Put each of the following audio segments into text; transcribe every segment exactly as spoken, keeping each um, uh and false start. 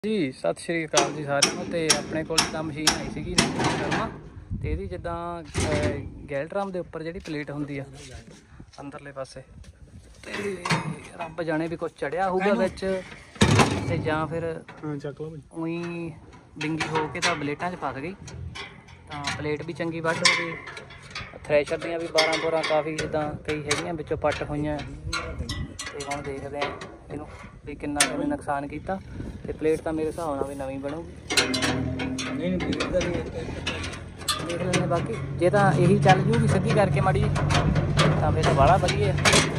जी सत श्री अकाल जी सारे ਨੂੰ। ਤੇ ਆਪਣੇ ਕੋਲ ਤਾਂ ਮਸ਼ੀਨ ਆਈ ਸੀਗੀ ਕਰਮਾ ਤੇ ਇਹਦੀ ਜਿੱਦਾਂ ਗੈਲ ਡਰਮ ਦੇ ਉੱਪਰ ਜਿਹੜੀ ਪਲੇਟ ਹੁੰਦੀ ਆ ਅੰਦਰਲੇ ਪਾਸੇ ਤੇ ਰੱਬ ਜਾਣੇ ਵੀ ਕੁਝ ਚੜਿਆ ਹੋਊਗਾ ਵਿੱਚ ਤੇ ਜਾਂ ਫਿਰ ਚੱਕ ਲਓ ਉਹੀ ਡਿੰਗੀ ਹੋ ਕੇ ਤਾਂ ਪਲੇਟਾਂ 'ਚ ਫਸ ਗਈ। ਤਾਂ ਪਲੇਟ ਵੀ ਚੰਗੀ ਵੱਢ ਹੋ ਗਈ। ਥ੍ਰੈਸ਼ਰ ਦੀਆਂ ਵੀ ਬਾਰਾਂ ਬੋਰਾਂ ਕਾਫੀ ਜਿੱਦਾਂ ਕਈ ਹੈਗੀਆਂ ਵਿੱਚੋਂ ਪੱਟ ਹੋਈਆਂ ਤੇ ਹੁਣ ਦੇਖਦੇ ਆ ਇਹਨੂੰ ਵੀ ਕਿੰਨਾ ਕਿੰਨੇ ਨੁਕਸਾਨ ਕੀਤਾ। ਤੇ ਪਲੇਟ ਤਾਂ ਮੇਰੇ ਹਿਸਾਬ ਨਾਲ ਵੀ ਨਵੀਂ ਬਣੂਗੀ। ਨਹੀਂ ਦੇਖ ਲੈਂਦੇ ਬਾਕੀ ਜੇ ਤਾਂ ਇਹੀ ਚੱਲ ਜੂਗੀ ਸਿੱਧੀ ਕਰਕੇ ਮਾੜੀ ਤਾਂ ਫਿਰ ਤਾਂ ਬਾਹਲਾ ਵਧੀਆ।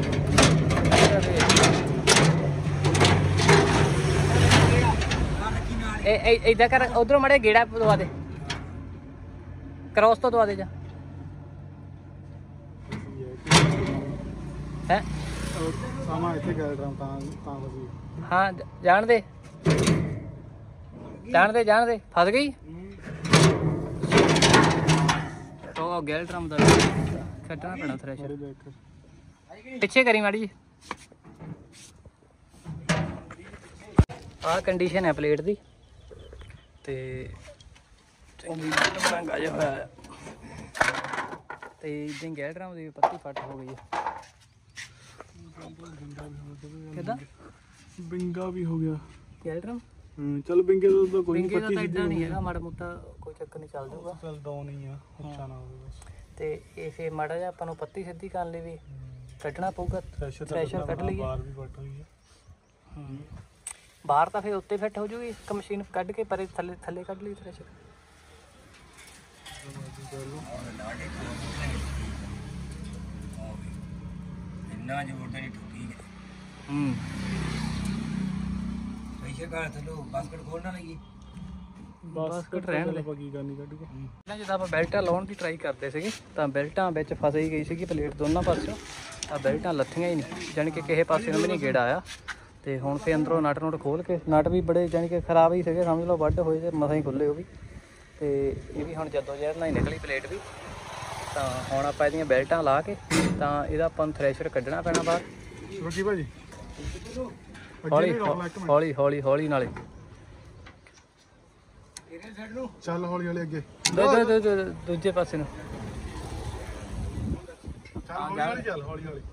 ਇਹ ਇੱਦਾਂ ਕਰ ਉਧਰੋਂ ਮਾੜੇ ਗੇੜਾ ਦਵਾ ਦੇ ਕਰੋਸ ਤੋਂ ਦਵਾ ਦੇ ਜਾ ਹੈ ਸਾਮਾ ਇੱਥੇ ਗੈਲ ਡਰਮ ਤਾਂ ਤਾਂ ਵਧੀਆ। ਹਾਂ ਜਾਣ ਦੇ ਜਾਣ ਦੇ ਜਾਣ ਦੇ ਫਸ ਗਈ। ਉਹ ਗੈਲ ਡਰਮ ਦਾ ਕੱਢਣਾ ਪੈਣਾ ਥ੍ਰੈਸ਼ਰ ਪਿੱਛੇ ਕਰੀ ਮਾੜੀ ਜੀ। ਆਹ ਕੰਡੀਸ਼ਨ ਹੈ ਪਲੇਟ ਦੀ ਤੇ ਚੰਗੀ ਮਹਿੰਗਾ ਜਿਹਾ ਹੋਇਆ ਤੇ ਇਦਾਂ ਗੈਲ ਡਰਮ ਦੀ ਪੱਤੀ ਫੱਟ ਹੋ ਗਈ ਹੈ। ਕਿੱਦਾਂ ਬਿੰਗਾ ਵੀ ਹੋ ਗਿਆ ਗੈਲ ਡਰਮ। ਚਲ ਬਿੰਗੇ ਦਾ ਕੋਈ ਬਿੰਗੇ ਦਾ ਤਾਂ ਏਦਾਂ ਨਹੀਂ ਹੈਗਾ ਮਾੜਾ ਮੋਟਾ ਕੋਈ ਚੱਕਰ ਨਹੀਂ ਚੱਲ ਜਾਊਗਾ। ਚੱਲ ਡਾਊਨ ਹੀ ਆ ਉੱਚਾ ਨਾ ਹੋਵੇ ਬਸ। ਤੇ ਇਹ ਫੇਰ ਮਾੜਾ ਜਿਹਾ ਆਪਾਂ ਨੂੰ ਪੱਤੀ ਸਿੱਧੀ ਕਰਨ ਲਈ ਵੀ ਕੱਢਣਾ ਪਊਗਾ। ਥ੍ਰੈਸ਼ਰ ਕੱਢ ਲਈਏ ਬਾਹਰ ਵੀ ਫੱਟ ਹੋਈ ਆ। ਬਾਹਰ ਤਾਂ ਫੇਰ ਉੱਤੇ ਫਿੱਟ ਹੋ ਜੂਗੀ ਇੱਕ ਮਸ਼ੀਨ ਕੱਢ ਕੇ ਪਰੇ ਥੱਲੇ ਥੱਲੇ ਕੱਢ ਲਈ ਥ੍ਰੈਸ਼ਰ। ਇੰਨਾ ਜ਼ੋਰ ਤੇ ਨਹੀਂ ਠੁੱਕੀ ਹੂੰ ਪੈਸੇ ਘਰ ਥੱਲੋਂ ਬਾਸਕਟ ਖੋਲਣਾ ਲੱਗੀ ਬਾਸਕਟ ਰਹਿਣ ਦੇ ਕੀ ਕਰਨੀ ਕੱਢ ਕੇ। ਪਹਿਲਾਂ ਜਦੋਂ ਆਪਾਂ ਬੈਲਟਾਂ ਲਾਉਣ ਦੀ ਟਰਾਈ ਕਰਦੇ ਸੀਗੇ ਤਾਂ ਬੈਲਟਾਂ ਵਿੱਚ ਫਸ ਹੀ ਗਈ ਸੀਗੀ ਪਲੇਟ ਦੋਨਾਂ ਪਾਸਿਓਂ। ਤਾਂ ਬੈਲਟਾਂ ਲੱਥੀਆਂ ਹੀ ਨਹੀਂ ਜਾਣੀ ਕਿ ਕਿਸੇ ਪਾਸੇ ਨੂੰ ਵੀ ਨਹੀਂ ਗੇੜਾ ਆਇਆ। ਤੇ ਹੁਣ ਫੇਰ ਅੰਦਰੋਂ ਨਟ ਨੁੱਟ ਖੋਲ ਕੇ ਨਟ ਵੀ ਬੜੇ ਜਾਣੀ ਕਿ ਖਰਾਬ ਹੀ ਸੀਗੇ ਸਮਝ ਲਓ ਵੱਢ ਹੋਏ ਤੇ ਮਸਾਂ ਹੀ ਖੁੱਲੇ ਉਹ ਵੀ। ਤੇ ਇਹ ਵੀ ਹੁਣ ਜਦੋਂ ਜਹਿਰ ਨਾਲ ਹੀ ਨਿਕਲੀ ਪਲੇਟ ਵੀ। ਤਾਂ ਹੁਣ ਆਪਾਂ ਇਹਦੀਆਂ ਬੈਲਟਾਂ ਲਾ ਕੇ ਤਾਂ ਇਹਦਾ ਆਪਾਂ ਨੂੰ ਥ੍ਰੈਸ਼ਰ ਕੱਢਣਾ ਪੈਣਾ ਬਾਹਰ। ਰੋਕੀ ਭਾਜੀ ਹੌਲੀ ਹੌਲੀ ਹੌਲੀ ਹੌਲੀ ਨਾਲੇ ਚੱਲ ਹੌਲੀ ਹੌਲੀ ਅੱਗੇ ਦੂਜੇ ਪਾਸੇ ਨੂੰ ਚੱਲ ਹੌਲੀ ਹੌਲੀ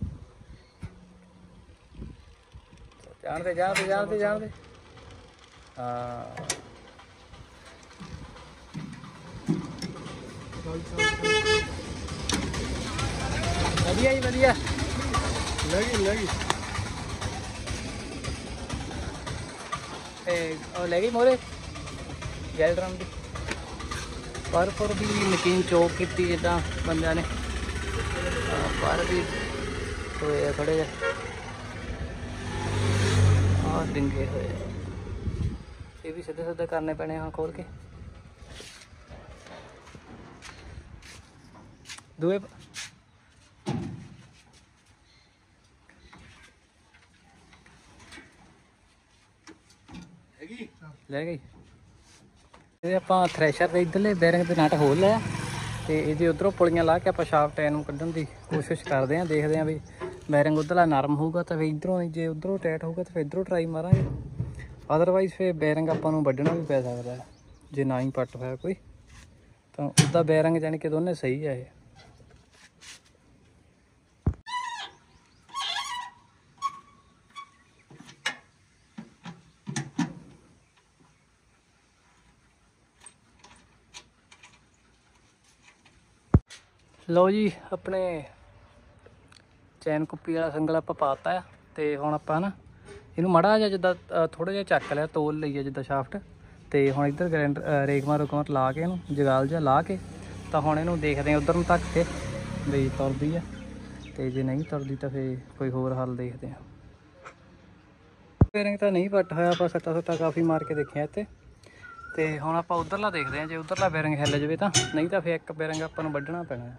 ਜਾਣਦੇ ਜਾਣਦੇ ਜਾਣਦੇ ਜਾਣਦੇ ਹਾਂ ਵਧੀਆ ਜੀ ਵਧੀਆ ਲੈ ਗਈ ਲੈ ਗਈ ਉਹ ਲੈ ਗਈ ਮੋਰੇ ਗੈਲ ਡਰਮ ਦੀ ਪਰ ਪਰ ਵੀ ਮਸ਼ੀਨ ਚੋਕ ਕੀਤੀ ਜਿੱਦਾਂ ਬੰਦਿਆਂ ਨੇ ਪਰ ਵੀ ਹੋਏ ਆ ਥੋੜ੍ਹੇ ਜਿਹੇ ਆਹ ਡਿੰਗੇ ਹੋਏ ਇਹ ਵੀ ਸਿੱਧੇ ਸਿੱਧੇ ਕਰਨੇ ਪੈਣੇ ਹਾਂ ਖੋਲ ਕੇ ਦੂਏ ਲੈ ਗਈ। ਇਹ ਆਪਾਂ ਥ੍ਰੈਸ਼ਰ ਦੇ ਇੱਧਰਲੇ ਬੈਰਿੰਗ ਦੇ ਨਟ ਖੋਲ ਲਿਆ ਤੇ ਇਹਦੇ ਉਧਰੋਂ ਪੁਲੀਆਂ ਲਾ ਕੇ ਆਪਾਂ ਸ਼ਾਫਟ ਇਹਨੂੰ ਕੱਢਣ ਦੀ ਕੋਸ਼ਿਸ਼ ਕਰਦੇ ਹਾਂ। ਦੇਖਦੇ ਹਾਂ ਵੀ ਬੈਰਿੰਗ ਉੱਧਰਲਾ ਨਰਮ ਹੋਊਗਾ ਤਾਂ ਫਿਰ ਇੱਧਰੋਂ ਜੇ ਉੱਧਰੋਂ ਟਾਈਟ ਹੋਊਗਾ ਤਾਂ ਫਿਰ ਇੱਧਰੋਂ ਟਰਾਈ ਮਾਰਾਂਗੇ। ਅਦਰਵਾਈਜ਼ ਫਿਰ ਬੈਰਿੰਗ ਆਪਾਂ ਨੂੰ ਵੱਢਣਾ ਵੀ ਪੈ ਸਕਦਾ ਜੇ ਨਾ ਹੀ ਪੱਟ ਹੋਇਆ ਕੋਈ ਤਾਂ ਉਹਦਾ ਬੈਰਿੰਗ ਜਾਣੀ ਕਿ ਦੋਨੇ ਸਹੀ ਆ ਇਹ। ਲਓ ਜੀ ਆਪਣੇ ਚੈਨ ਕੁੱਪੀ ਵਾਲਾ ਸੰਗਲ ਆਪਾਂ ਪਾਤਾ ਆ ਤੇ ਹੁਣ ਆਪਾਂ ਨਾ ਇਹਨੂੰ ਮਾੜਾ ਜਿਹਾ ਜਿੱਦਾਂ ਥੋੜ੍ਹਾ ਜਿਹਾ ਚੱਕ ਲਿਆ ਤੋਲ ਲਈਏ ਜਿੱਦਾਂ ਸ਼ਾਫਟ ਤੇ ਹੁਣ ਇੱਧਰ ਗਰੈਂਡ ਰੇਗਮਾ ਰੁਕਮਾ ਲਾ ਕੇ ਇਹਨੂੰ ਜਗਾਲ ਜਿਹਾ ਲਾ ਕੇ ਤਾਂ ਹੁਣ ਇਹਨੂੰ ਦੇਖਦੇ ਹਾਂ ਉੱਧਰ ਨੂੰ ਧੱਕ ਕੇ ਵੀ ਤੁਰਦੀ ਆ ਤੇ ਜੇ ਨਹੀਂ ਤੁਰਦੀ ਤਾਂ ਫਿਰ ਕੋਈ ਹੋਰ ਹੱਲ ਦੇਖਦੇ ਹਾਂ। ਬੈਰਿੰਗ ਤਾਂ ਨਹੀਂ ਪੱਟ ਹੋਇਆ ਆਪਾਂ ਸੱਟਾ ਸੁੱਟਾ ਕਾਫੀ ਮਾਰ ਕੇ ਦੇਖਿਆ ਇੱਥੇ ਤੇ ਹੁਣ ਆਪਾਂ ਉੱਧਰਲਾ ਦੇਖਦੇ ਹਾਂ ਜੇ ਉੱਧਰਲਾ ਬੈਰਿੰਗ ਹਿੱਲ ਜਾਵੇ ਤਾਂ ਨਹੀਂ ਤਾਂ ਫਿਰ ਇੱਕ ਬੈਰਿੰਗ ਆਪਾਂ ਨੂੰ ਵੱਢਣਾ ਪੈਣਾ।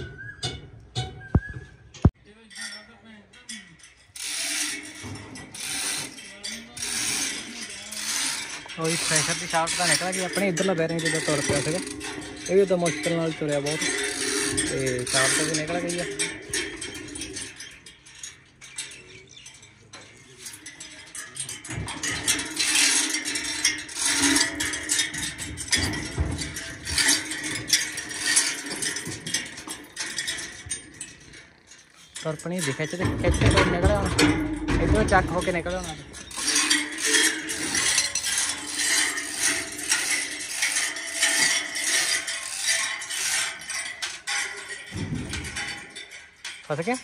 ਉਹੀ ਥ੍ਰੈਸ਼ਰ ਦੀ ਸ਼ਾਫਟ ਤਾਂ ਨਿਕਲ ਗਈ ਆਪਣੀ ਇੱਧਰਲਾ ਬੈਰਿੰਗ ਜਿੱਦਾਂ ਤੁਰ ਪਿਆ ਸੀਗਾ ਇਹ ਵੀ ਉਦਾਂ ਮੁਸ਼ਕਿਲ ਨਾਲ ਤੁਰਿਆ ਬਹੁਤ ਤੇ ਸ਼ਾਫਟ ਵੀ ਨਿਕਲ ਗਈ ਆ। ਤੁਰਪਣੀ ਦੀ ਖਿੱਚ ਤੇ ਖਿੱਚ ਕੇ ਨਿਕਲ ਆਉਣਾ ਇੱਧਰੋਂ ਚੱਕ ਹੋ ਕੇ ਨਿਕਲ ਆਉਣਾ। फस गया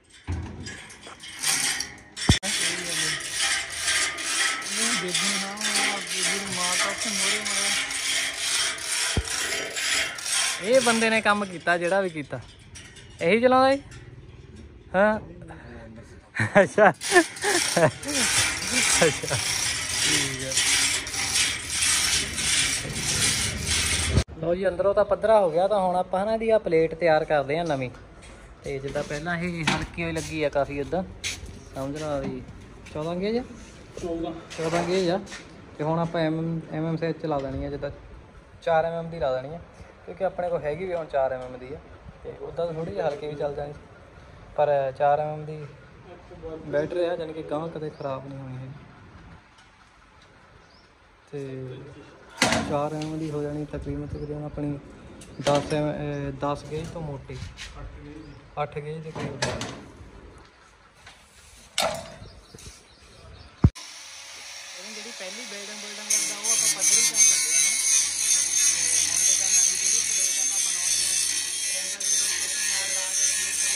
ये बंदे ने काम किया जिहड़ा भी किया यही चलाउंदा जी। हाँ अच्छा अच्छा ठीक है। लो जी अंदरों तो पद्धरा हो गया, तो हुण आपां ना दी आ प्लेट तैयार करदे हां नवीं। ਤੇ ਜਿੱਦਾਂ ਪਹਿਲਾਂ ਇਹ ਹਲਕੀ ਹੋਈ ਲੱਗੀ ਆ ਕਾਫੀ ਉੱਦਾਂ ਸਮਝ ਲਾ ਵੀ ਚੌਦਾਂ ਗੇਜ ਚੌਦਾਂ ਗੇਜ ਆ। ਤੇ ਹੁਣ ਆਪਾਂ ਐਮ ਐਮ ਐਮ ਸੈਚ ਲਾ ਦੇਣੀ ਆ, ਜਿੱਦਾਂ ਚਾਰ ਐਮ ਐਮ ਦੀ ਲਾ ਦੇਣੀ ਆ, ਕਿਉਂਕਿ ਆਪਣੇ ਕੋਲ ਹੈਗੀ ਵੀ ਹੁਣ ਚਾਰ ਐਮ ਐਮ ਦੀ ਆ। ਤੇ ਉੱਦਾਂ ਥੋੜ੍ਹੀ ਜਿਹੀ ਹਲਕੀ ਵੀ ਚੱਲ ਜਾਣੀ, ਪਰ ਚਾਰ ਐਮ ਐਮ ਦੀ ਬੈਟਰ ਆ, ਜਾਣੀ ਕਿ ਗਾਂ ਕਦੇ ਖ਼ਰਾਬ ਨਹੀਂ ਹੋਣੀ ਹੈ। ਤੇ ਚਾਰ ਐਮ ਐਮ ਦੀ ਹੋ ਜਾਣੀ ਤਕਰੀਬਨ ਤਕਰੀਬਨ ਆਪਣੀ ਦਸ ਐਮ ਦਸ ਗੇਜ ਤੋਂ ਮੋਟੀ ਅੱਠ ਗੇਜ ਦੇ ਕਰੀਬ। ਜਿਹੜੀ ਪਹਿਲੀ ਬਿਲਡਿੰਗ ਬਿਲਡਿੰਗ ਕਰਦਾ ਉਹ ਆਪਾਂ ਪੱਧਰੀ ਕਰਨ ਲੱਗੇ ਹਾਂ। ਤੇ ਹੁਣ ਜਿਹੜਾ ਨਵੀਂ ਜਿਹੜੀ ਪਲੇਟ ਆਪਾਂ ਬਣਾਉਣੀ ਹੈ ਐਂਗਲ ਦੇ ਦੋ ਕੋਟੇ ਨਾਲ ਲਾ ਕੇ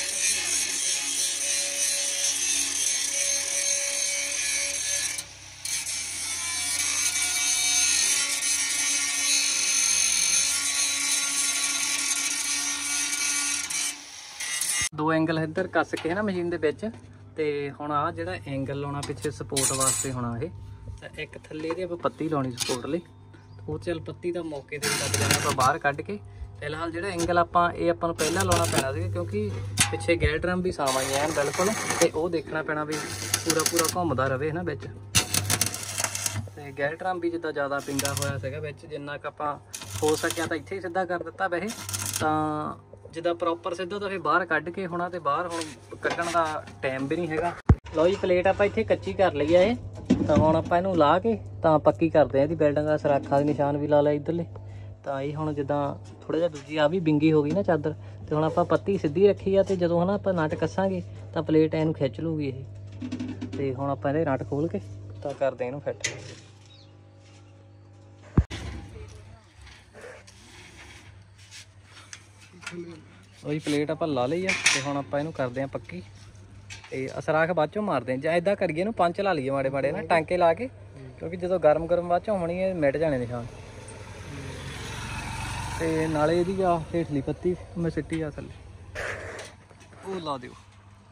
दो एंगल इधर कस के ना मशीन दे विच। ते हुण आ जिहड़ा एंगल लाउणा पिछे सपोर्ट वास्ते होना ये, तो एक थल्ले दी आपां पत्ती लाउणी सपोर्ट लई। तो चल पत्ती दा मौके ते लग जाना आपां बाहर कढ के। फिलहाल जिहड़ा एंगल आपां ये आपां नूं पहलां लाउणा पैना सी, क्योंकि पिछे गैर ड्रम भी सावां ही ऐन बिल्कुल, ते ओह देखना पैना भी पूरा पूरा घुमदा रहे ना विच। ते गैर ड्रम भी जिद्दां ज़्यादा पिंगा होया सीगा विच, जिन्ना क आपां हो सकिया तां इत्थे ही सिद्धा कर दित्ता। वैसे तां जिद्दां प्रॉपर सिद्धा तो फिर बाहर कढ के होना, तो बाहर हुण कड्ढण दा टाइम भी नहीं हैगा। लो जी प्लेट आपां इत्थे कच्ची कर लई है, तो हुण आपां इहनूं ला के तां पक्की करदे आ। इहदी बिल्डिंग दा सराखा दे निशान भी ला लिया इधरले। तो ये हुण जिद्दां थोड़ा जिहा दूजी आ भी बिंगी हो गई ना चादर, तो हुण आपां पत्ती सीधी रखी आ, ते जदों हना आपां नट कसांगे तां प्लेट इहनूं खिच लूगी ये। ते हुण आपां इहदे नट खोल के तां करदे इहनूं फिट। ਉਹੀ ਪਲੇਟ ਆਪਾਂ ਲਾ ਲਈ ਆ, ਤੇ ਹੁਣ ਆਪਾਂ ਇਹਨੂੰ ਕਰਦੇ ਆ ਪੱਕੀ। ਤੇ ਅਸਰਾਖ ਬਾਅਦ ਚੋਂ ਮਾਰਦੇ ਆ, ਜਾਂ ਇਦਾਂ ਕਰੀਏ ਇਹਨੂੰ ਪੰਚ ਲਾ ਲਈਏ ਮਾੜੇ ਮਾੜੇ ਨਾ ਟਾਂਕੇ ਲਾ ਕੇ, ਕਿਉਂਕਿ ਜਦੋਂ ਗਰਮ ਗਰਮ ਬਾਅਦ ਚੋਂ ਹੋਣੀ ਹੈ ਮਿਟ ਜਾਣੇ ਨਿਸ਼ਾਨ। ਤੇ ਨਾਲੇ ਇਹਦੀ ਆ ਹੇਠਲੀ ਪੱਤੀ ਮੈਂ ਸਿੱਟੀ ਆ ਥੱਲੇ, ਉਹ ਲਾ ਦਿਓ।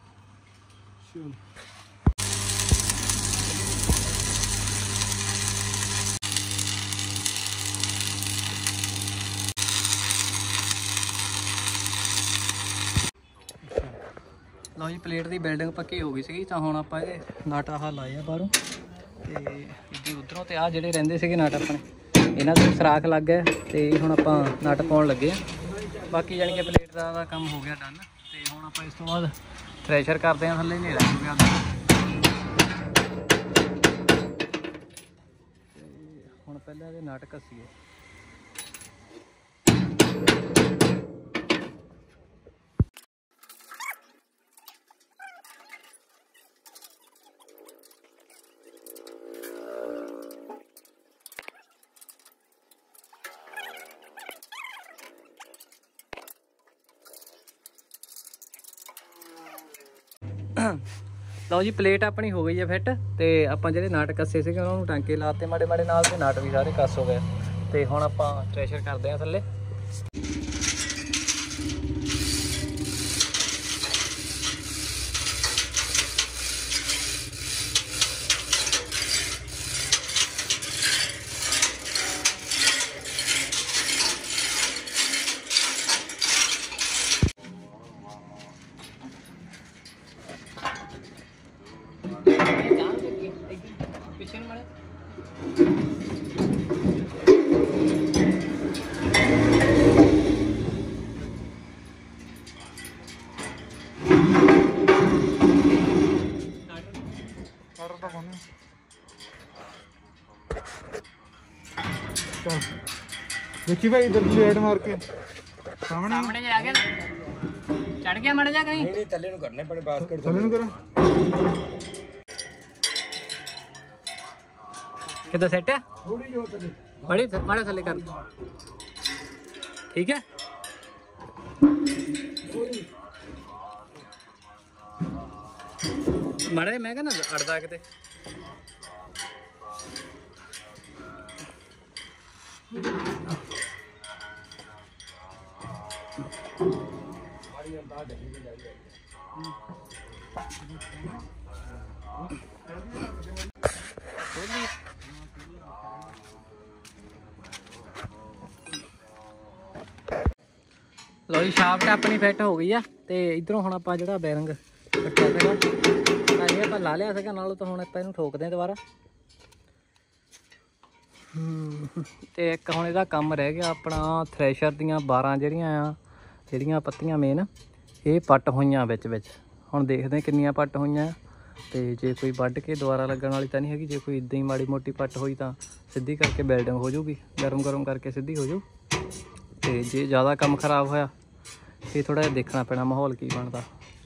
लो जी प्लेट की बिल्डिंग पक्की हो गई सी, तो हुण आपां इहदे नट आह लाए आ बाहरों, ते इद्दी उधरों ते आ जिहड़े रहिंदे सीगे नट अपने इन्हां दे सराख लग गए, ते हुण आपां नट पाउण लगे आ। बाकी जानी कि प्लेट दा काम हो गया डन। ते हुण आपां इस तों बाद थ्रैशर करदे आ, थल्ले हनेरा हो गया। हुण पहले इहदे नट कस्सीए। लो जी प्लेट अपनी हो गई है फिट। तो आप जो नट कसे से उन्होंने टांके लाते माड़े माड़े नाल, ते नट भी सारे कस हो गए। तो हुण आपां थ्रैशर करते हैं थल्ले। देखिए भाई इधर प्लेट मार के सामने सामने आ गया। ਚੜ ਗਿਆ ਮੜ ਜਾ ਕਹੀਂ ਨਹੀਂ ਨਹੀਂ ਥੱਲੇ ਨੂੰ ਕਰਨੇ ਬੜੇ ਬਾਸਕਟ ਥੱਲੇ ਨੂੰ ਕਰਾਂ ਕਿੱਦਾਂ ਸੈੱਟ ਆ ਥੋੜੀ ਜਿਹੀ ਥੱਲੇ ਬੜੀ ਮਾੜਾ ਥੱਲੇ ਕਰ ਠੀਕ ਹੈ ਮਾੜਾ ਮੈਂ ਕਹਿੰਦਾ ਅੜਦਾ ਕਿਤੇ ਲੋ ਜੀ ਸ਼ਾਫਟ ਆਪਣੀ ਫਿੱਟ ਹੋ ਗਈ ਆ ਤੇ ਇਧਰੋਂ ਹੁਣ ਆਪਾਂ ਜਿਹੜਾ ਬੈਰਿੰਗ ਕੱਟਿਆ ਸੀਗਾ ਤਾਂ ਇਹ ਆਪਾਂ ਲਾ ਲਿਆ ਸੀਗਾ ਨਾਲੋਂ ਤਾਂ ਹੁਣ ਆਪਾਂ ਇਹਨੂੰ ਠੋਕਦੇ ਆ ਦੁਬਾਰਾ ਤੇ ਇੱਕ ਹੁਣ ਇਹਦਾ ਕੰਮ ਰਹਿ ਗਿਆ ਆਪਣਾ ਥ੍ਰੈਸ਼ਰ ਦੀਆਂ ਬਾਰਾਂ ਜਿਹੜੀਆਂ ਆ ਜਿਹੜੀਆਂ ਪੱਤੀਆਂ ਮੇਨ ਇਹ ਪੱਟ ਹੋਈਆਂ ਵਿੱਚ ਵਿੱਚ ਹੁਣ ਦੇਖਦੇ ਕਿੰਨੀਆਂ ਪੱਟ ਹੋਈਆਂ ਤੇ ਜੇ ਕੋਈ ਵੱਢ ਕੇ ਦੁਬਾਰਾ ਲੱਗਣ ਵਾਲੀ ਤਾਂ ਨਹੀਂ ਹੈਗੀ ਜੇ ਕੋਈ ਇਦਾਂ ਹੀ ਮਾੜੀ ਮੋਟੀ ਪੱਟ ਹੋਈ ਤਾਂ ਸਿੱਧੀ ਕਰਕੇ ਬਿਲਡਿੰਗ ਹੋ ਜਾਊਗੀ ਗਰਮ ਗਰਮ ਕਰਕੇ ਸਿੱਧੀ ਹੋ ਜਾਊ ਤੇ ਜੇ ਜ਼ਿਆਦਾ ਕੰਮ ਖਰਾਬ ਹੋਇਆ ਫਿਰ ਥੋੜਾ ਜਿਹਾ ਦੇਖਣਾ ਪੈਣਾ ਮਾਹੌਲ ਕੀ ਬਣਦਾ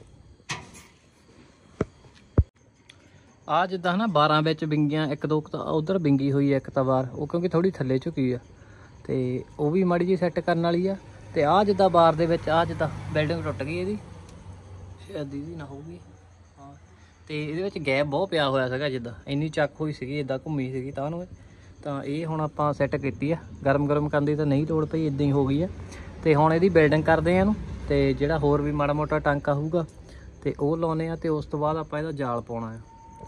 ਆ ਜਿੱਦਾਂ ਨਾ ਬਾਰਾਂ ਵਿੱਚ ਵਿੰਗੀਆਂ ਇੱਕ ਦੋ ਉਧਰ ਵਿੰਗੀ ਹੋਈ ਹੈ ਇੱਕ ਤਾਂ ਬਾਰ ਉਹ ਕਿਉਂਕਿ ਥੋੜੀ ਥੱਲੇ ਝੁਕੀ ਆ ਤੇ ਉਹ ਵੀ ਮਾੜੀ ਜੀ ਸੈੱਟ ਕਰਨ ਵਾਲੀ ਆ ਤੇ ਆ ਜਿੱਦਾਂ ਬਾਰ ਦੇ ਵਿੱਚ ਆ ਜਿੱਦਾਂ ਬਿਲਡਿੰਗ ਟੁੱਟ ਗਈ ਇਹਦੀ ਸ਼ਾਇਦ ਇਹਦੀ ਨਾ ਹੋਊਗੀ ਹਾਂ ਤੇ ਇਹਦੇ ਵਿੱਚ ਗੈਪ ਬਹੁਤ ਪਿਆ ਹੋਇਆ ਸੀਗਾ ਜਿੱਦਾਂ ਇੰਨੀ ਚੱਕ ਹੋਈ ਸੀਗੀ ਇਦਾਂ ਘੁੰਮੀ ਸੀਗੀ ਤਾਂ ਉਹਨੂੰ ਤਾਂ ਇਹ ਹੁਣ ਆਪਾਂ ਸੈੱਟ ਕੀਤੀ ਆ ਗਰਮ ਗਰਮ ਕਰਨ ਦੀ ਤਾਂ ਨਹੀਂ ਲੋੜ ਪਈ ਇਦਾਂ ਹੀ ਹੋ ਗਈ ਆ ਤੇ ਹੁਣ ਇਹਦੀ ਬਿਲਡਿੰਗ ਕਰਦੇ ਆ ਇਹਨੂੰ ਤੇ ਜਿਹੜਾ ਹੋਰ ਵੀ ਮਾੜਾ ਮੋਟਾ ਟਾਂਕਾ ਹੋਊਗਾ ਤੇ ਉਹ ਲਾਉਨੇ ਆ ਤੇ ਉਸ ਤੋਂ ਬਾਅਦ ਆਪਾਂ ਇਹਦਾ ਜਾਲ ਪਾਉਣਾ ਆ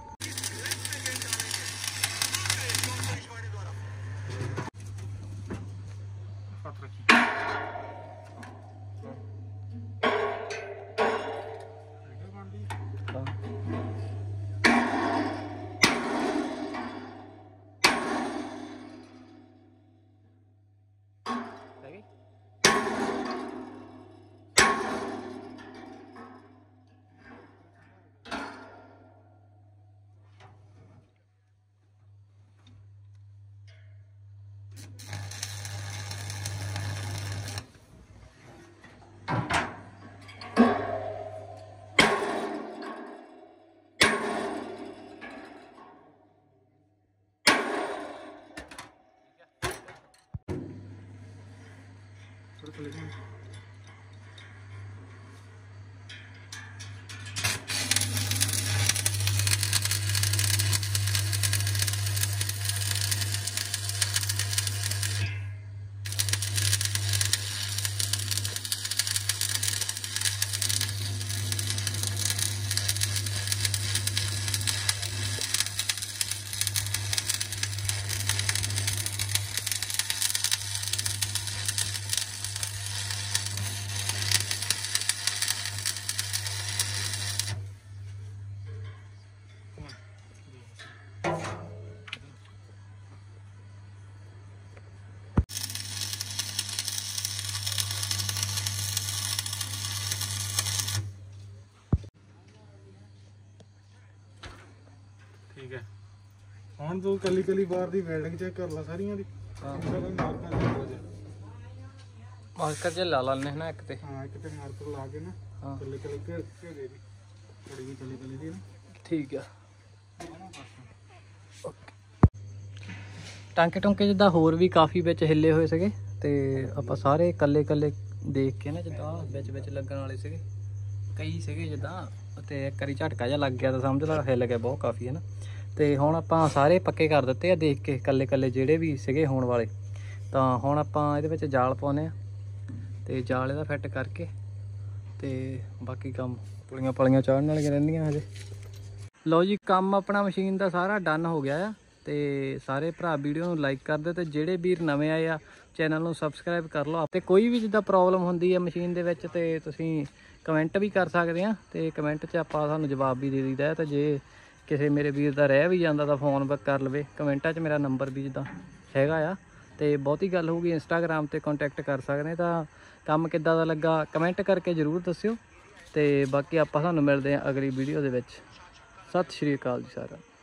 ਠੀਕ ਹੈ ਹੁਣ ਤੂੰ ਕੱਲੀ ਕੱਲੀ ਬਾਰ ਦੀ ਵੈਲਡਿੰਗ ਚੈੱਕ ਕਰ ਲੈ ਸਾਰੀਆਂ ਦੀ ਹਾਂ ਮਾਰਕਰ ਜੇ ਲਾ ਲੈਣੇ ਨਾ ਇੱਕ ਤੇ ਹਾਂ ਇੱਕ ਤੇ ਮਾਰਕਰ ਲਾ ਕੇ ਨਾ ਹਾਂ ਕੱਲੇ ਕੱਲੇ ਕੇ ਕੇ ਦੇ ਦੀ ਥੋੜੀ ਜਿਹੀ ਕੱਲੀ ਕੱਲੀ ਦੀ ਨਾ ਠੀਕ ਆ ਟਾਂਕੇ ਟੁੰਕੇ ਜਿੱਦਾਂ ਹੋਰ ਵੀ ਕਾਫੀ ਵਿੱਚ ਹਿੱਲੇ ਹੋਏ ਸੀਗੇ ਤੇ ਆਪਾਂ ਸਾਰੇ ਕੱਲੇ ਕੱਲੇ ਦੇਖ ਕੇ ਨਾ ਜਿੱਦਾਂ ਵਿੱਚ ਵਿੱਚ ਲੱਗਣ ਵਾਲੇ ਸੀਗੇ ਕਈ ਸੀਗੇ ਜਿੱਦਾਂ ਤੇ ਇੱਕ ਵਾਰੀ ਝਟਕਾ ਜਿਹਾ ਲੱਗ ਗਿਆ ਤਾਂ ਸਮਝ ਲਾ ਹਿੱਲ ਗਿਆ ਬਹੁਤ ਕਾਫੀ ਹੈ ਨਾ ਤੇ ਹੁਣ ਆਪਾਂ ਸਾਰੇ ਪੱਕੇ ਕਰ ਦਿੱਤੇ ਆ ਦੇਖ ਕੇ ਕੱਲੇ ਕੱਲੇ ਜਿਹੜੇ ਵੀ ਸੀਗੇ ਹੋਣ ਵਾਲੇ ਤਾਂ ਹੁਣ ਆਪਾਂ ਇਹਦੇ ਵਿੱਚ ਜਾਲ ਪਾਉਨੇ ਆ ਤੇ ਜਾਲ ਇਹਦਾ ਫਿੱਟ ਕਰਕੇ ਤੇ ਬਾਕੀ ਕੰਮ ਪੁਲੀਆਂ ਪਲੀਆਂ ਚਾੜਨ ਵਾਲੀਆਂ ਰਹਿੰਦੀਆਂ ਹਜੇ ਲਓ ਜੀ ਕੰਮ ਆਪਣਾ ਮਸ਼ੀਨ ਦਾ ਸਾਰਾ ਡਨ ਹੋ ਗਿਆ ਆ ਤੇ ਸਾਰੇ ਭਰਾ ਵੀਡੀਓ ਨੂੰ ਲਾਈਕ ਕਰ ਦਿਓ ਤੇ ਜਿਹੜੇ ਵੀਰ ਨਵੇਂ ਆਏ ਆ ਚੈਨਲ ਨੂੰ ਸਬਸਕ੍ਰਾਈਬ ਕਰ ਲਓ ਤੇ ਕੋਈ ਵੀ ਜਿੱਦਾਂ ਪ੍ਰੋਬਲਮ ਹੁੰਦੀ ਹੈ ਮਸ਼ੀਨ ਦੇ ਵਿੱਚ ਤੇ ਤੁਸੀਂ ਕਮੈਂਟ ਵੀ ਕਰ ਸਕਦੇ ਆ ਤੇ ਕਮੈਂਟ 'ਚ ਆਪਾਂ ਤੁਹਾਨੂੰ ਜਵਾਬ ਵੀ ਦੇ ਦਈਦਾ ਤੇ ਜੇ ਕਿਸੇ ਮੇਰੇ ਵੀਰ ਦਾ ਰਹਿ ਵੀ ਜਾਂਦਾ ਤਾਂ ਫੋਨ ਬੈਕ ਕਰ ਲਵੇ ਕਮੈਂਟਾਂ 'ਚ ਮੇਰਾ ਨੰਬਰ ਵੀ ਜਿੱਦਾਂ ਹੈਗਾ ਆ ਤੇ ਬਹੁਤੀ ਗੱਲ ਹੋਊਗੀ ਇੰਸਟਾਗ੍ਰਾਮ ਤੇ ਕੰਟੈਕਟ ਕਰ ਸਕਦੇ ਤਾਂ ਕੰਮ ਕਿੱਦਾਂ ਦਾ ਲੱਗਾ ਕਮੈਂਟ ਕਰਕੇ ਜ਼ਰੂਰ ਦੱਸਿਓ ਤੇ ਬਾਕੀ ਆਪਾਂ ਤੁਹਾਨੂੰ ਮਿਲਦੇ ਹਾਂ ਅਗਲੀ ਵੀਡੀਓ ਦੇ ਵਿੱਚ ਸਤਿ ਸ਼੍ਰੀ ਅਕਾਲ ਜੀ ਸਾਰਿਆਂ ਨੂੰ।